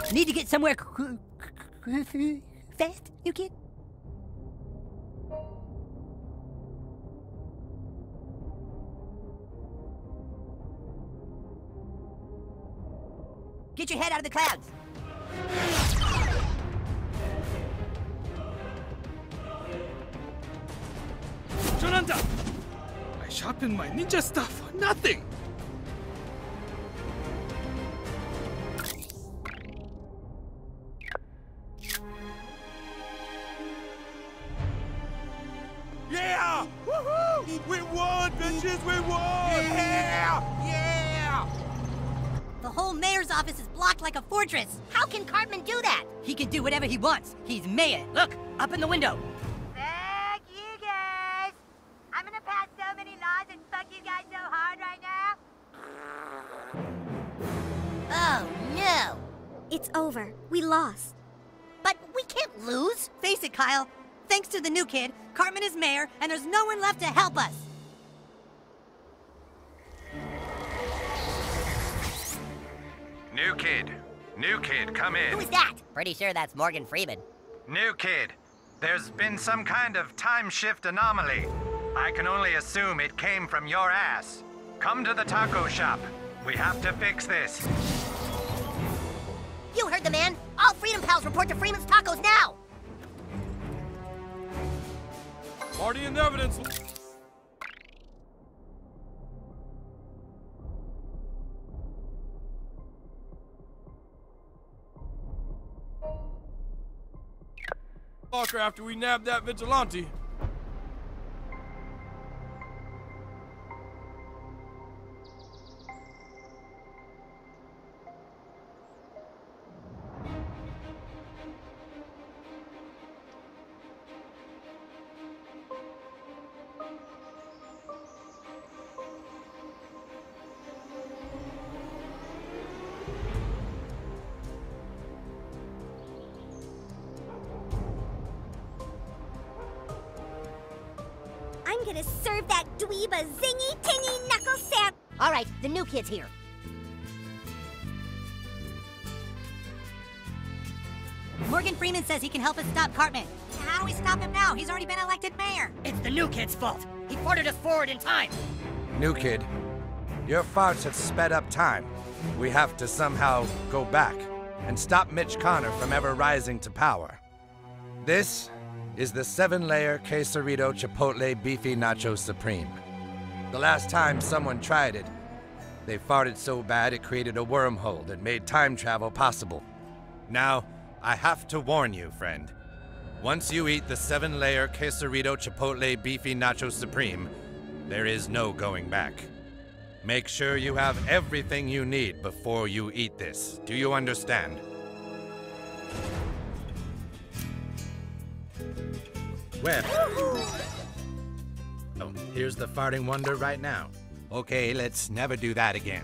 Need to get somewhere fast, new kid? Get your head out of the clouds. Jonanda! I sharpened my ninja stuff for nothing! Yeah! Woohoo! We won, bitches! We won! Yeah! Yeah! The whole mayor's office is blocked like a fortress. How can Cartman do that? He can do whatever he wants. He's mayor. Look, up in the window. Fuck you guys! I'm gonna pass so many laws and fuck you guys so hard right now. Oh, no. It's over. We lost. But we can't lose. Face it, Kyle. Thanks to the new kid, Cartman is mayor, and there's no one left to help us. New kid, come in. Who is that? Pretty sure that's Morgan Freeman. New kid, there's been some kind of time shift anomaly. I can only assume it came from your ass. Come to the taco shop. We have to fix this. You heard the man. All Freedom Pals report to Freeman's Tacos now. Party in evidence. After we nab that vigilante. I'm gonna serve that dweeb a zingy tingy knuckle sand. All right, the new kid's here. Morgan Freeman says he can help us stop Cartman. How do we stop him now? He's already been elected mayor. It's the new kid's fault. He farted us forward in time. New kid, your farts have sped up time. We have to somehow go back and stop Mitch Connor from ever rising to power. This is the 7-layer quesarito chipotle beefy nacho supreme. The last time someone tried it, they farted so bad it created a wormhole that made time travel possible. Now, I have to warn you, friend. Once you eat the 7-layer quesarito chipotle beefy nacho supreme, there is no going back. Make sure you have everything you need before you eat this. Do you understand? Web. Oh, here's the farting wonder right now. Okay, let's never do that again.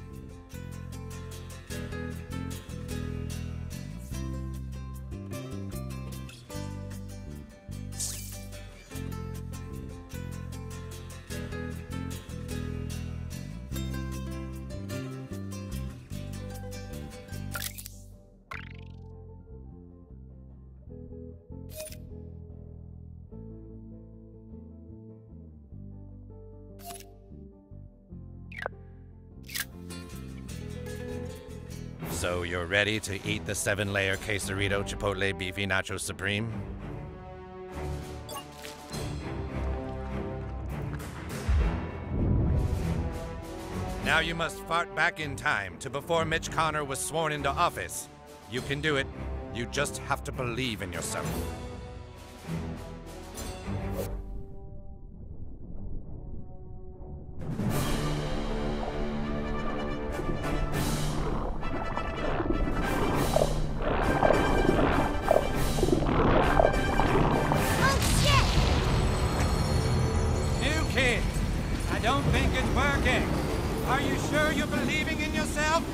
So you're ready to eat the 7-layer quesarito chipotle beefy nacho supreme? Now you must fart back in time to before Mitch Connor was sworn into office. You can do it. You just have to believe in yourself. Are you sure you're believing in yourself?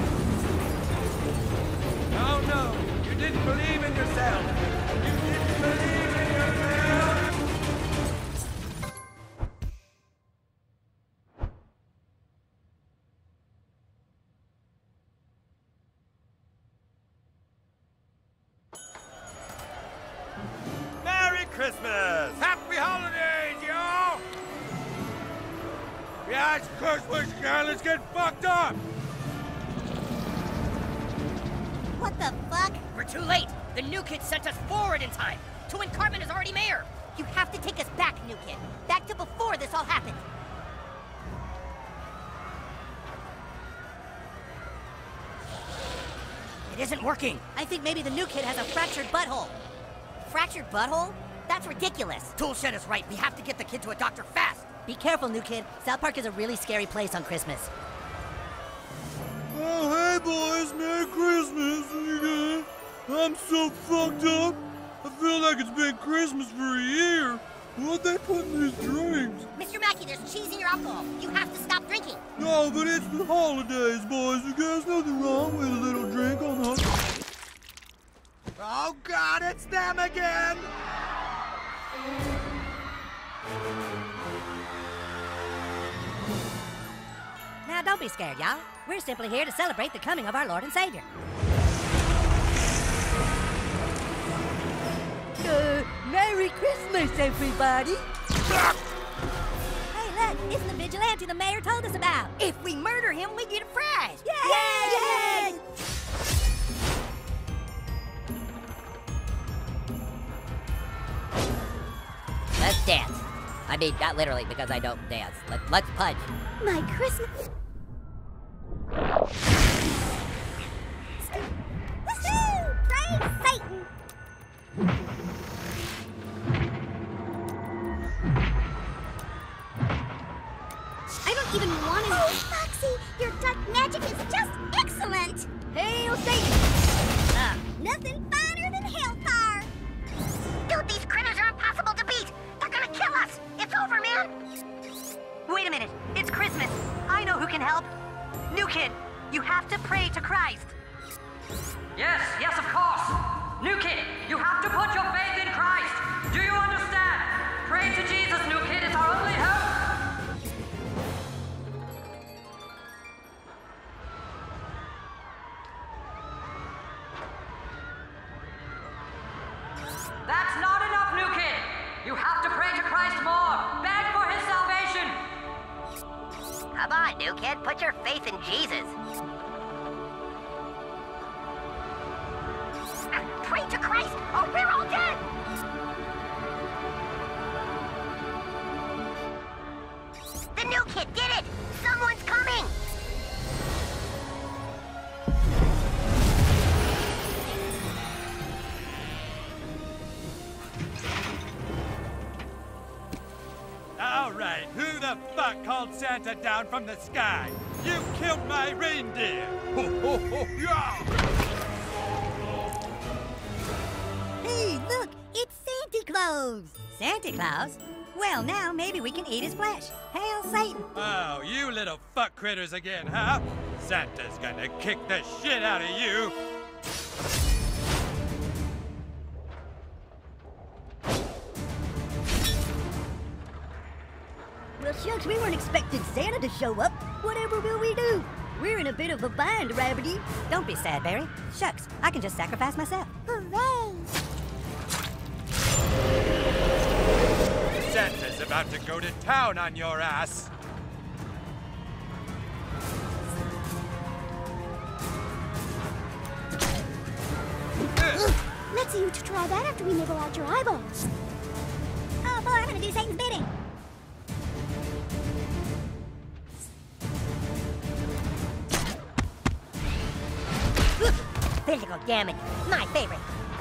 No, no, you didn't believe in yourself. You didn't believe in yourself. Christmas! Happy holidays, y'all! Yeah, it's Christmas again. Let's get fucked up! What the fuck? We're too late. The new kid sent us forward in time, to when Cartman is already mayor. You have to take us back, new kid. Back to before this all happened. It isn't working. I think maybe the new kid has a fractured butthole. Fractured butthole? That's ridiculous. Toolshed is right. We have to get the kid to a doctor fast. Be careful, new kid. South Park is a really scary place on Christmas. Oh, hey, boys. Merry Christmas. I'm so fucked up. I feel like it's been Christmas for a year. What they put in these drinks? Mr. Mackey, there's cheese in your alcohol. You have to stop drinking. No, but it's the holidays, boys. There's nothing wrong with a little drink on the... Oh, God, it's them again! Now, don't be scared, y'all. We're simply here to celebrate the coming of our Lord and Savior. Merry Christmas, everybody! Hey, look, it's the vigilante the mayor told us about. If we murder him, we get a prize. Yay! Yay! Let's dance. I mean, not literally, because I don't dance. Let's punch. My Christmas... Woohoo! Praise Satan! I don't even want to... Oh, Foxy, your dark magic is just excellent! Hail Satan! Nothing finer than hellfire! Dude, these critters are impossible to beat. They're gonna kill us. It's over, man. Wait a minute. It's Christmas. I know who can help. New kid, you have to pray to Christ. Yes, of course. New kid, you have to put your faith in Christ. Do you understand? Pray to Jesus, new kid. It's our only hope. That's not enough, new kid. You have to pray to Christ more. Beg for his salvation. Come on, new kid. Put your faith in Jesus. Pray to Christ, or we're all dead! The new kid did it! Someone's coming! All right, who the fuck called Santa down from the sky? You killed my reindeer! Ho, ho, ho, yeah! Hey, look! It's Santa Claus! Santa Claus? Well, now maybe we can eat his flesh. Hail Satan! Oh, you little fuck critters again, huh? Santa's gonna kick the shit out of you! Well, shucks, we weren't expecting Santa to show up. Whatever will we do? We're in a bit of a bind, Rabbity. Don't be sad, Barry. Shucks, I can just sacrifice myself. Hooray! Santa's about to go to town on your ass! Let's see you to try that after we nibble out your eyeballs. Oh, boy, I'm gonna do Satan's bidding. Physical damage, my favorite.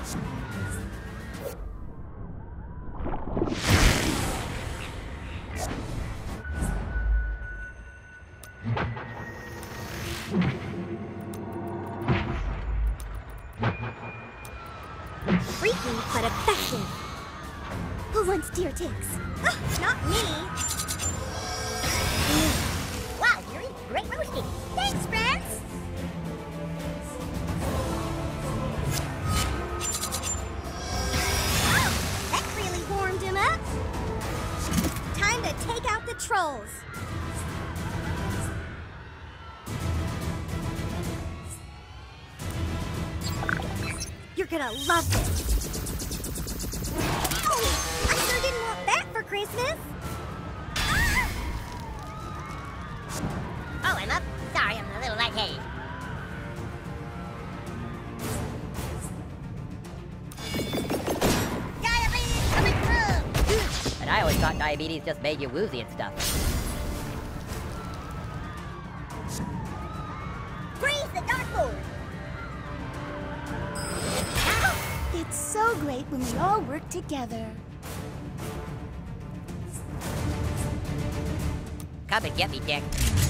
Freaky, but effective. Who wants deer ticks? Oh, not me. Wow, Yuri, great roasting. Thanks, friends. Oh, that really warmed him up. Time to take out the trolls. You're gonna love this. Oh, Christmas? Oh, I'm up. Sorry, I'm a little lightheaded. Diabetes coming through! And I always thought diabetes just made you woozy and stuff. Freeze the dartboard! It's so great when we all work together. Come and get me, Dick.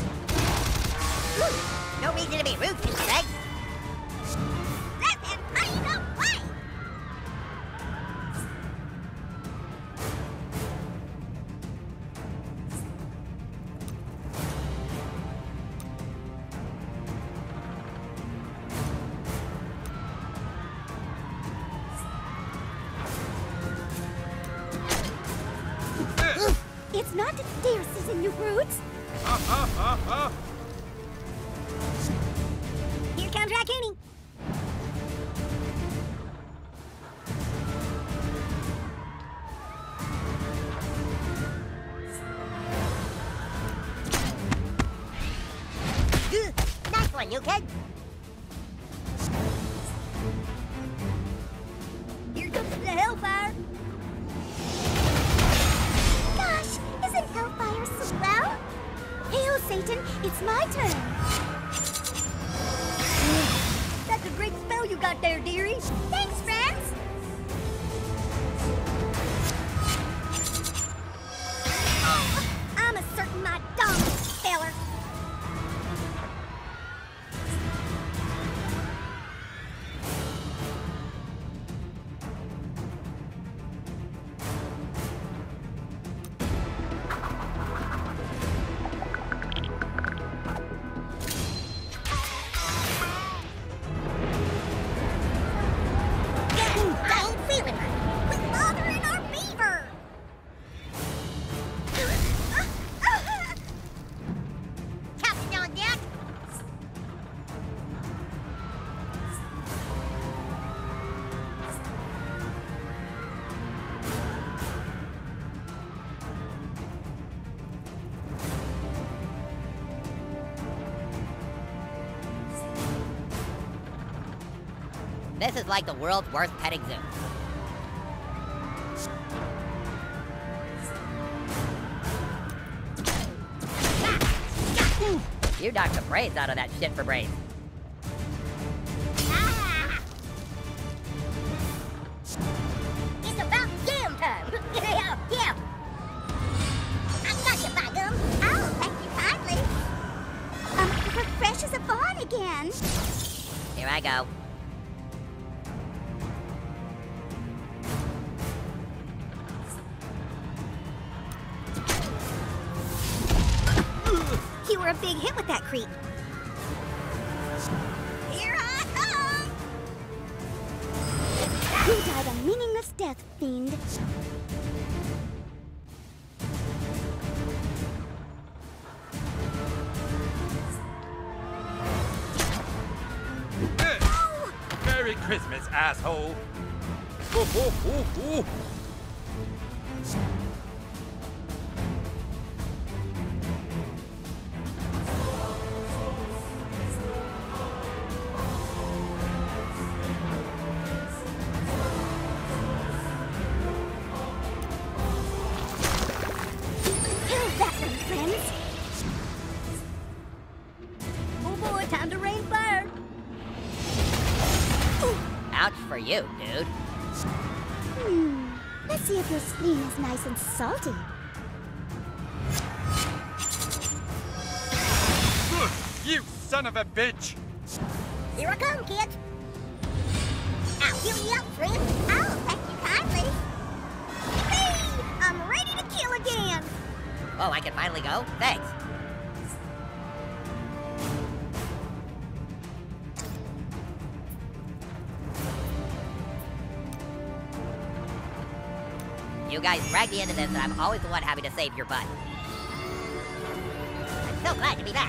No reason to be rude to you, Greg. Let him find a way! It's not the deer season, you brutes! Here comes Raccoonie! Nice one, you kid. Here comes the hellfire! Gosh, isn't hellfire swell? Hail, Satan, it's my turn! That's a great spell you got there, dearie! Thanks, friends! Oh, I'm asserting my dominance, feller! This is like the world's worst petting zoo. You knocked the brains out of that shit for brains. It's about jam time! Yeah! I got you, by gum! Oh, thank you kindly! We're fresh as a fawn again! Here I go. You were a big hit with that creep. Here I come! You died a meaningless death, fiend. Merry Christmas, asshole! Ooh, ooh, ooh, ooh. How's that, my friends? Oh boy, time to rain fire! Ouch for you, dude. Let's see if your spleen is nice and salty. You son of a bitch! Here I come, kids! I'll heal you up, friend! Oh, thank you kindly! Yippee! I'm ready to kill again! Oh, I can finally go? Thanks. You guys dragged me into this, and I'm always the one having to save your butt. I'm so glad to be back.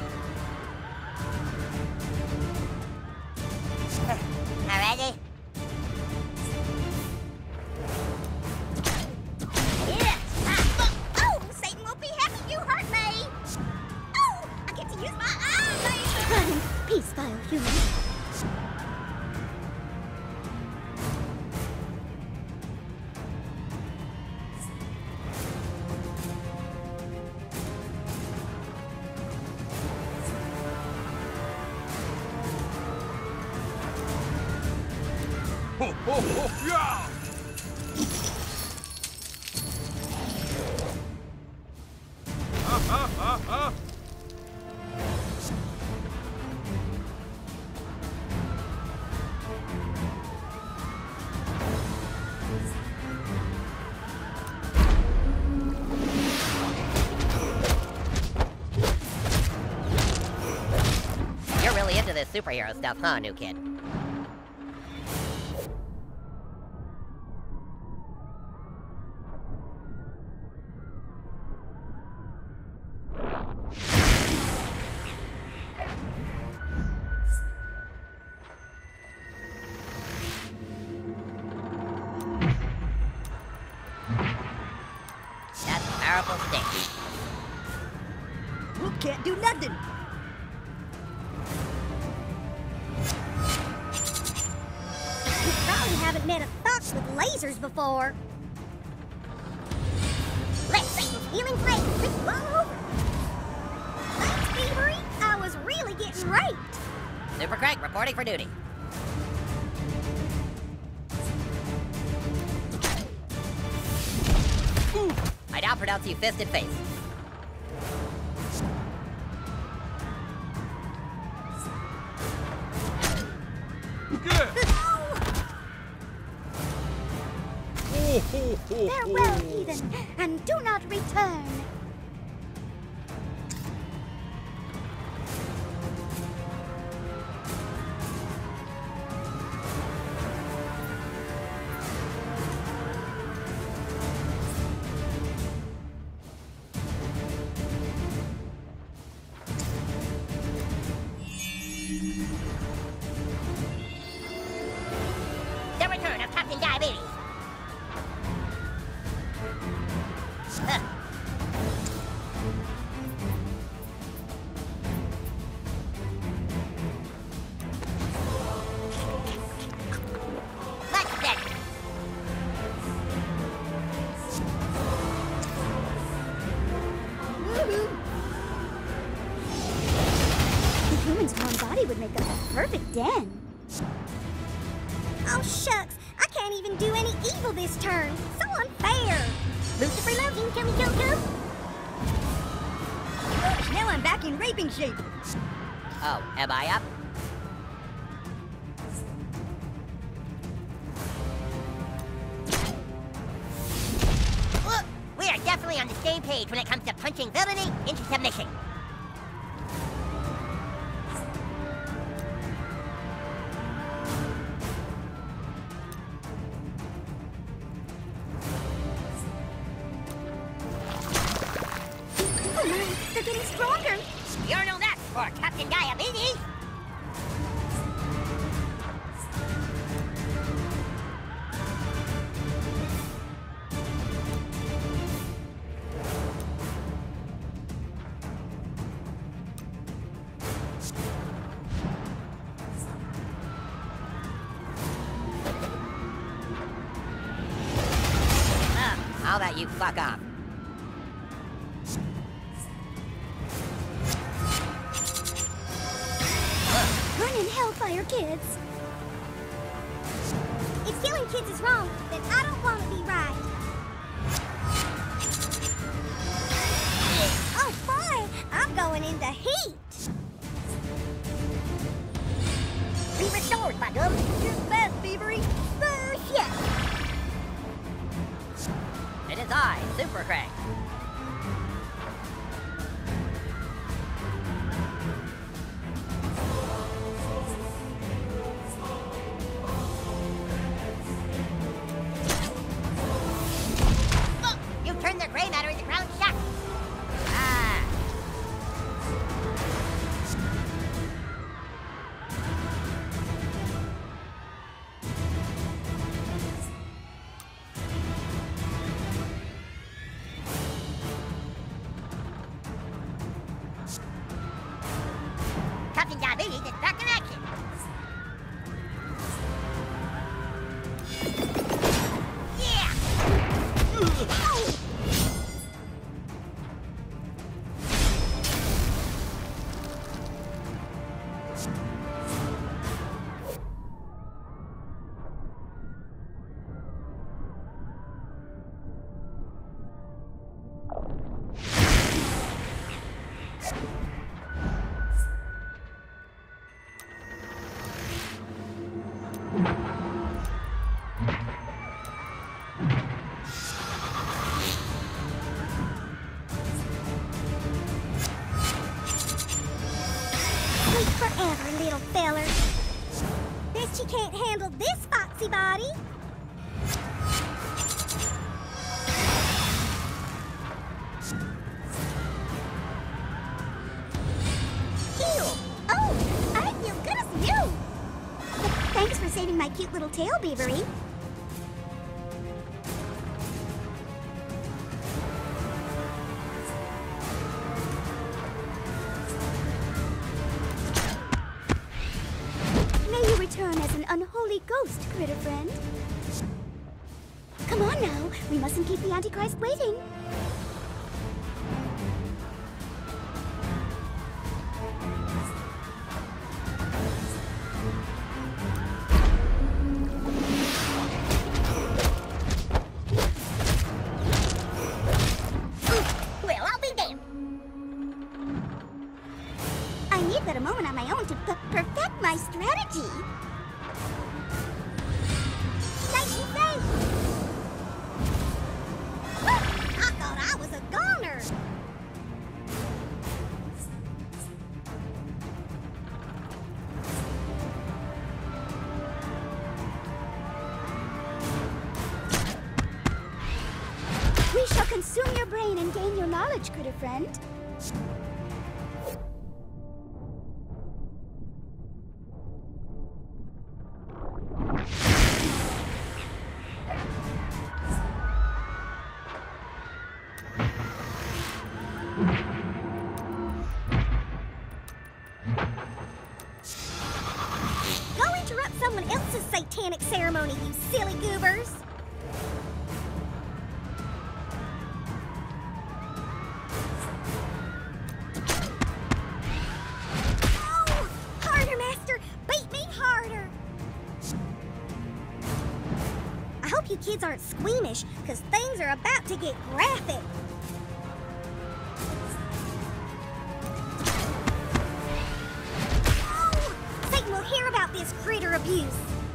Alrighty. Yeah! Ah, look! He's vile human. Ho, ho, ho, yeah! Ha, ha, ha, ha! You're really into this superhero stuff, huh, new kid? That's a powerful stick. Luke can't do nothing. You probably haven't met a fox with lasers before. Let Satan's healing flame rip you all over. Thanks, Thievery. I was really getting raped. Super Craig reporting for duty. I now pronounce you fisted face. Farewell, heathen, and do not return. The return of Captain Diabetes. Let's get it. The human's warm body would make a perfect den. Oh, shucks. I can't even do any evil this turn. So unfair. Lucifer loves you, come. Now I'm back in raping shape. Oh, am I up? Look, we are definitely on the same page when it comes to punching villainy into submission. Oh my, they're getting stronger. You're no match for Captain Diabetes. I'll let you fuck off. Run in hellfire, kids. If killing kids is wrong, then I don't want to be right. Oh boy, I'm going into heat. Be restored, my gum. You're fast, Thievery. Yeah. It is I, Super Craig. Look, you turned the gray matter into ground shock. Ah. Captain Diabetes is back Forever, little feller. Bet you can't handle this foxy body. Ew! Oh, I feel good as new. Thanks for saving my cute little tail, Beavery. Return as an unholy ghost, critter friend. Come on now, we mustn't keep the Antichrist waiting. Well, I'll be damned. I need but a moment on my own to perfect my strategy. Nice and safe. I thought I was a goner. We shall consume your brain and gain your knowledge, critter friend. Go interrupt someone else's satanic ceremony, you silly goobers! Oh! Harder, Master! Beat me harder! I hope you kids aren't squeamish, because things are about to get graphic. Satan will hear about this critter abuse.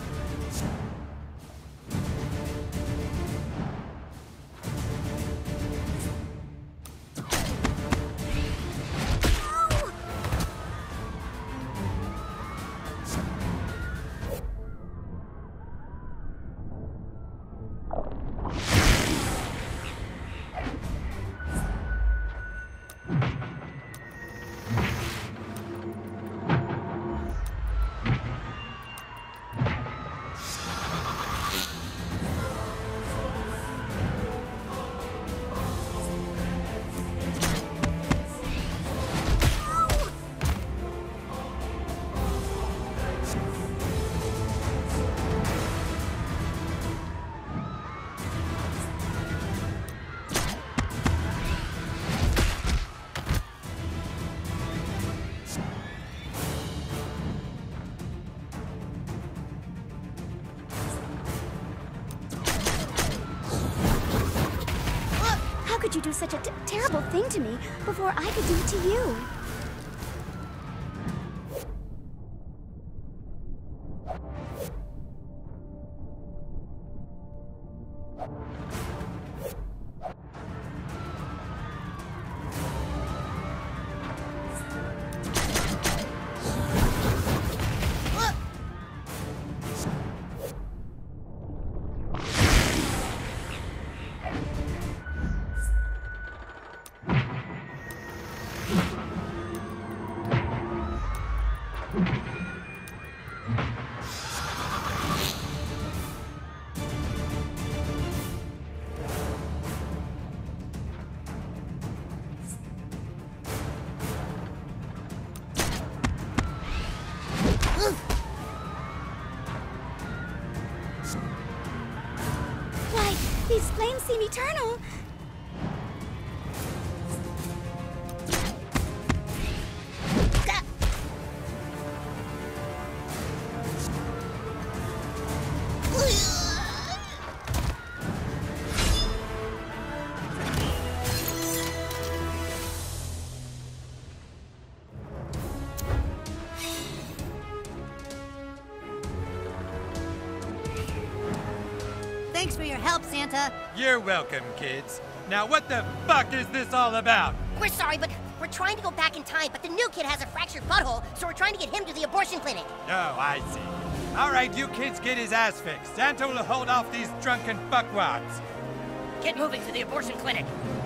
How could you do such a terrible thing to me before I could do it to you? seem eternal. Thanks for your help, Santa. You're welcome, kids. Now what the fuck is this all about? We're sorry, but we're trying to go back in time, but the new kid has a fractured butthole, so we're trying to get him to the abortion clinic. Oh, I see. All right, you kids get his ass fixed. Santa will hold off these drunken fuckwads. Get moving to the abortion clinic.